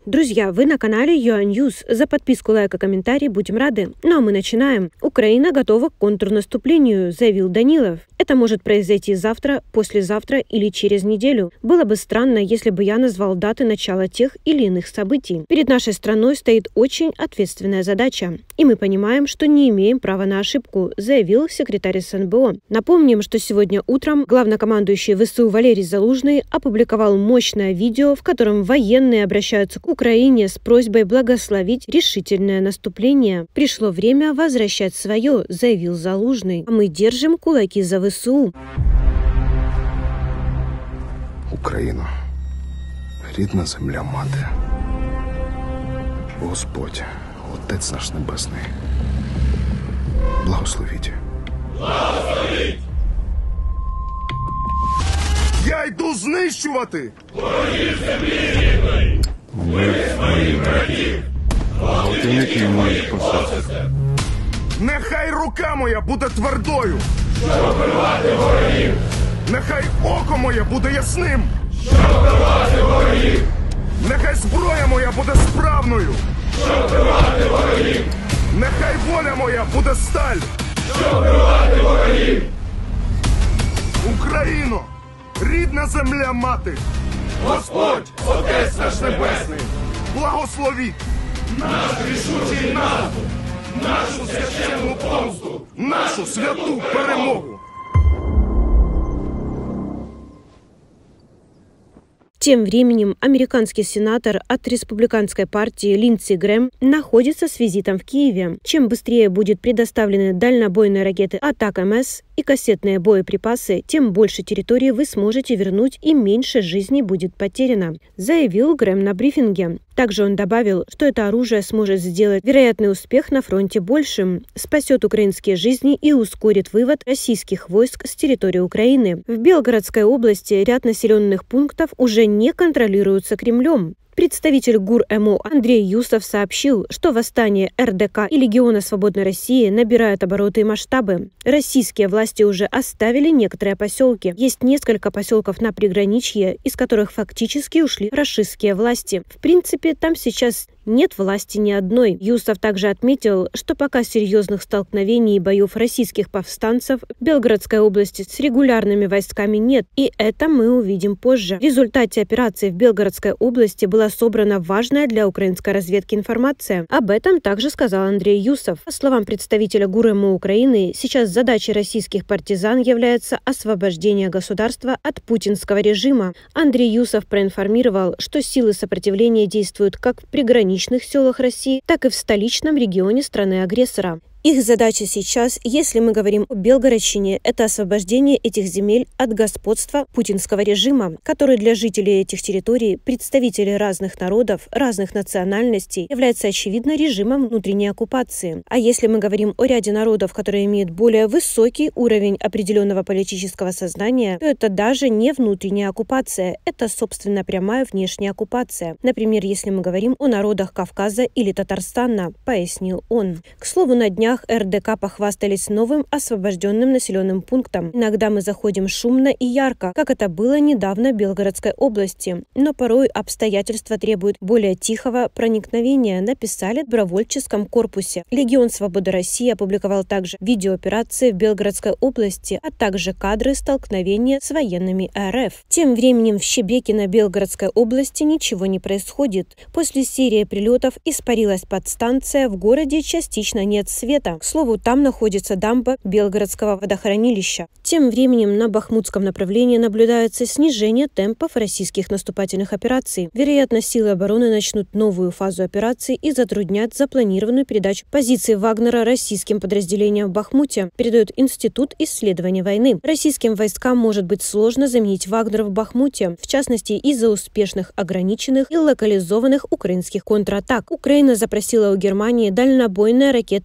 Друзья, вы на канале UA News. За подписку, лайк и комментарий будем рады. Ну а мы начинаем. Украина готова к контрнаступлению, заявил Данилов. Это может произойти завтра, послезавтра или через неделю. Было бы странно, если бы я назвал даты начала тех или иных событий. Перед нашей страной стоит очень ответственная задача. И мы понимаем, что не имеем права на ошибку, заявил секретарь СНБО. Напомним, что сегодня утром главнокомандующий ВСУ Валерий Залужный опубликовал мощное видео, в котором военные обращаются к Украине с просьбой благословить решительное наступление. Пришло время возвращать свое, заявил Залужный. А мы держим кулаки за ВСУ. Україно, рідна земля мати. Господь, Отець наш Небесний, благословіть. Благословіть! Я йду знищувати! Ворогів землі рідної! Вбивць моїх братів! Гвалтівників моїх посестер! Нехай рука моя буде твердою! Щоб вбивати ворогів! Нехай око моє буде ясним! Щоб вбивати ворогів! Нехай зброя моя буде справною! Щоб вбивати ворогів! Нехай воля моя буде сталь! Щоб вбивати ворогів! Україно! Рідна земля мати! Господь, Отець наш Небесний, благословіть наш рішучий наступ, нашу священну помсту, нашу святу перемогу! Тем временем американский сенатор от республиканской партии Линдси Грэм находится с визитом в Киеве. Чем быстрее будут предоставлены дальнобойные ракеты АТАК-МС и кассетные боеприпасы, тем больше территории вы сможете вернуть и меньше жизней будет потеряно, заявил Грэм на брифинге. Также он добавил, что это оружие сможет сделать вероятный успех на фронте большим, спасет украинские жизни и ускорит вывод российских войск с территории Украины. В Белгородской области ряд населенных пунктов уже не контролируются Кремлем. Представитель ГУР-МО Андрей Юсов сообщил, что восстание РДК и Легиона Свободной России набирают обороты и масштабы. Российские власти уже оставили некоторые поселки. Есть несколько поселков на приграничье, из которых фактически ушли рашистские власти. В принципе, там сейчас нет власти ни одной. Юсов также отметил, что пока серьезных столкновений и боев российских повстанцев в Белгородской области с регулярными войсками нет, и это мы увидим позже. В результате операции в Белгородской области была собрана важная для украинской разведки информация. Об этом также сказал Андрей Юсов. По словам представителя ГУР-МО Украины, сейчас задачей российских партизан является освобождение государства от путинского режима. Андрей Юсов проинформировал, что силы сопротивления действуют как в приграничных селах России, так и в столичном регионе страны-агрессора. Их задача сейчас, если мы говорим о Белгородчине, это освобождение этих земель от господства путинского режима, который для жителей этих территорий, представителей разных народов, разных национальностей, является очевидно режимом внутренней оккупации. А если мы говорим о ряде народов, которые имеют более высокий уровень определенного политического сознания, то это даже не внутренняя оккупация, это, собственно, прямая внешняя оккупация. Например, если мы говорим о народах Кавказа или Татарстана, пояснил он. К слову, на днях РДК похвастались новым освобожденным населенным пунктом. Иногда мы заходим шумно и ярко, как это было недавно в Белгородской области. Но порой обстоятельства требуют более тихого проникновения, написали в добровольческом корпусе. Легион Свободы России опубликовал также видеооперации в Белгородской области, а также кадры столкновения с военными РФ. Тем временем в Щебекино Белгородской области ничего не происходит. После серии прилетов испарилась подстанция, в городе частично нет света. К слову, там находится дамба Белгородского водохранилища. Тем временем на бахмутском направлении наблюдается снижение темпов российских наступательных операций. Вероятно, силы обороны начнут новую фазу операций и затруднят запланированную передачу позиций Вагнера российским подразделениям в Бахмуте, передает Институт исследований войны. Российским войскам может быть сложно заменить Вагнера в Бахмуте, в частности из-за успешных ограниченных и локализованных украинских контратак. Украина запросила у Германии дальнобойные ракеты «Таурус».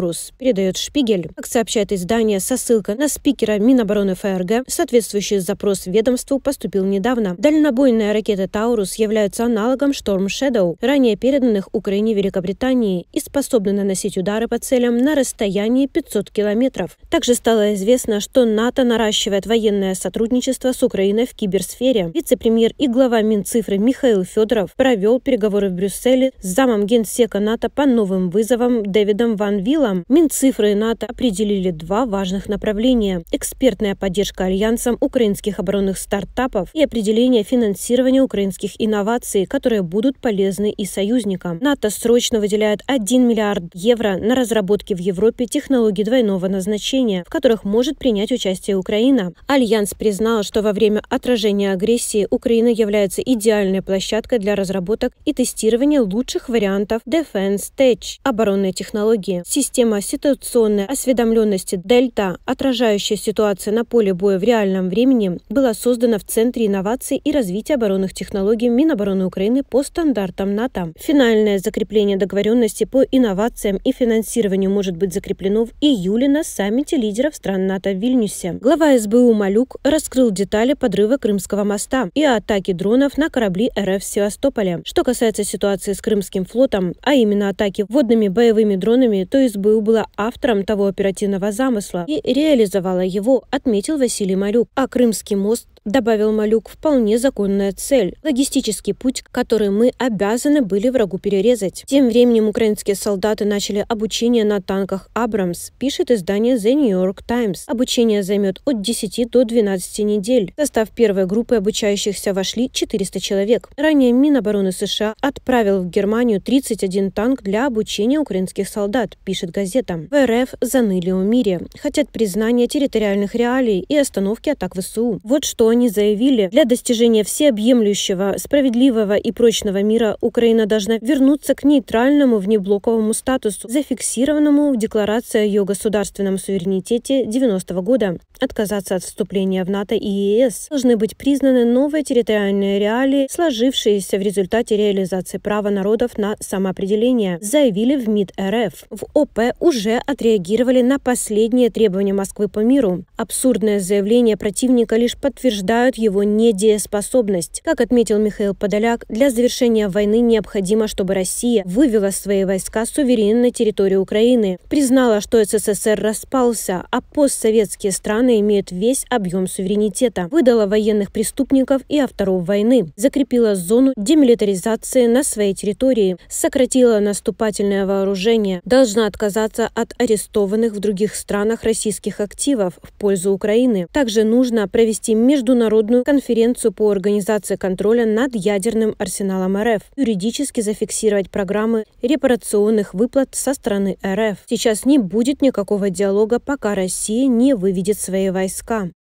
«Таурус», передает «Шпигель». Как сообщает издание со ссылкой на спикера Минобороны ФРГ, соответствующий запрос ведомству поступил недавно. Дальнобойная ракета «Таурус» является аналогом «Шторм Shadow», ранее переданных Украине Великобритании, и способна наносить удары по целям на расстоянии 500 километров. Также стало известно, что НАТО наращивает военное сотрудничество с Украиной в киберсфере. Вице-премьер и глава Минцифры Михаил Федоров провел переговоры в Брюсселе с замом генсека НАТО по новым вызовам Дэвидом Ван Виллом. Минцифры и НАТО определили два важных направления: экспертная поддержка альянсом украинских оборонных стартапов и определение финансирования украинских инноваций, которые будут полезны и союзникам. НАТО срочно выделяет 1 миллиард евро на разработки в Европе технологий двойного назначения, в которых может принять участие Украина. Альянс признал, что во время отражения агрессии Украина является идеальной площадкой для разработок и тестирования лучших вариантов Defense Tech – оборонной технологии. Система ситуационной осведомленности Дельта, отражающая ситуацию на поле боя в реальном времени, была создана в Центре инноваций и развития оборонных технологий Минобороны Украины по стандартам НАТО. Финальное закрепление договоренности по инновациям и финансированию может быть закреплено в июле на саммите лидеров стран НАТО в Вильнюсе. Глава СБУ Малюк раскрыл детали подрыва Крымского моста и атаки дронов на корабли РФ в Севастополе. Что касается ситуации с Крымским флотом, а именно атаки водными боевыми дронами, то СБУ была автором того оперативного замысла и реализовала его, отметил Василий Малюк. А Крымский мост, добавил Малюк, вполне законная цель, логистический путь, который мы обязаны были врагу перерезать. Тем временем украинские солдаты начали обучение на танках «Абрамс», пишет издание The New York Times. Обучение займет от 10 до 12 недель. В состав первой группы обучающихся вошли 400 человек. Ранее Минобороны США отправил в Германию 31 танк для обучения украинских солдат, пишет газета. В РФ заныли о мире, хотят признания территориальных реалий и остановки атак ВСУ. Вот что они заявили: для достижения всеобъемлющего, справедливого и прочного мира Украина должна вернуться к нейтральному внеблоковому статусу, зафиксированному в Декларации о ее государственном суверенитете 90-го года, отказаться от вступления в НАТО и ЕС. Должны быть признаны новые территориальные реалии, сложившиеся в результате реализации права народов на самоопределение, заявили в МИД РФ. В ОП уже отреагировали на последние требования Москвы по миру. Абсурдное заявление противника лишь подтверждают его недееспособность. Как отметил Михаил Подоляк, для завершения войны необходимо, чтобы Россия вывела свои войска с суверенной территории Украины, признала, что СССР распался, а постсоветские страны имеют весь объем суверенитета, выдала военных преступников и авторов войны, закрепила зону демилитаризации на своей территории, сократила наступательное вооружение, должна отказаться от арестованных в других странах российских активов в пользу Украины. Также нужно провести международную конференцию по организации контроля над ядерным арсеналом РФ, юридически зафиксировать программы репарационных выплат со стороны РФ. Сейчас не будет никакого диалога, пока Россия не выведет свои войска.